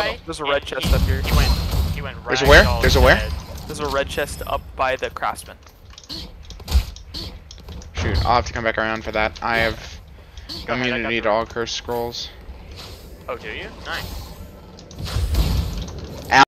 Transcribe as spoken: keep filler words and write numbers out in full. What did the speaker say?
right. There's a red chest he, up here. He went, he went right. There's a where? There's a where? There's a red chest up by the craftsman. Shoot, I'll have to come back around for that. I have Go ahead, I got immunity the- to all cursed scrolls. Oh, do you? Nice.